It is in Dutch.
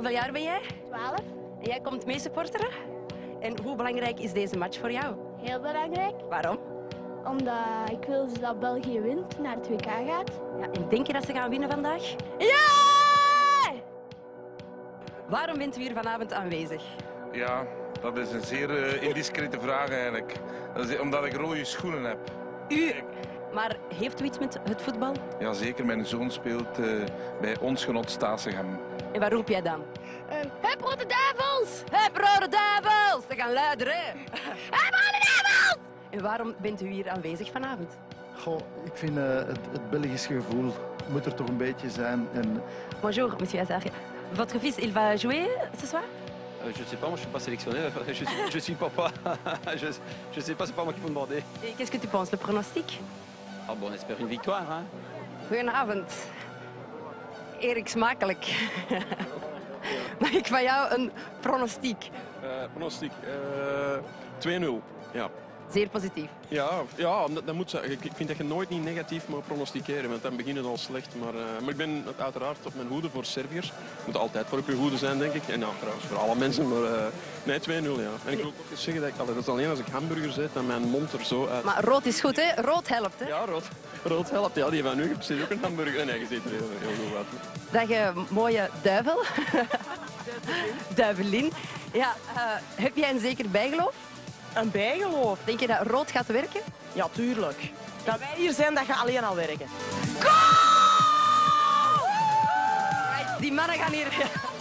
Hoeveel jaar ben jij? 12. En jij komt mee supporteren? En hoe belangrijk is deze match voor jou? Heel belangrijk. Waarom? Omdat ik wil dus dat België wint, naar het WK gaat. Ja, en denk je dat ze gaan winnen vandaag? Ja! Waarom bent u hier vanavond aanwezig? Ja, dat is een zeer indiscrete vraag eigenlijk. Dat is omdat ik rode schoenen heb. U. Maar heeft u iets met het voetbal? Jazeker, mijn zoon speelt bij ons genot Staatsegem. En waar roep jij dan? Hup, Rode Duivels! Hup, Rode Duivels! Ze gaan luider, hè? Hup, Rode Duivels! En waarom bent u hier aanwezig vanavond? Goh, ik vind het Belgisch gevoel moet er toch een beetje zijn. En Bonjour, monsieur Azar. Votre fils, il va jouer ce soir? Je ne sais pas, moi je suis pas sélectionné, je suis papa, je sais pas, c'est pas moi qui faut demander. Et qu'est-ce que tu penses, le pronostic? Ah bon, on espère une victoire, hein. Goedenavond. Erik, smakelijk. Mag ik van jou een pronostiek? Pronostiek 2-0. Ja. Zeer positief. Ja, dat moet zijn. Ik vind dat je nooit niet negatief mag pronosticeren, want dan begint het al slecht. Maar ik ben uiteraard op mijn hoede voor Serviërs. Je moet altijd voor op je hoede zijn, denk ik. En nou, trouwens voor alle mensen, maar nee, 2-0, ja. En ik wil ook eens zeggen dat dat is alleen als ik hamburgers eet, dat mijn mond er zo uit... Maar rood is goed, hè? Rood helpt, hè? Ja, rood helpt. Ja, die van nu precies ook een hamburger. Nee, je ziet er heel goed uit. Dag, mooie duivel. Duivelin. Ja, heb jij een zeker bijgeloof? Een bijgeloof? Denk je dat rood gaat werken? Ja, tuurlijk. Dat wij hier zijn, dat gaat alleen al werken. Die mannen gaan hier...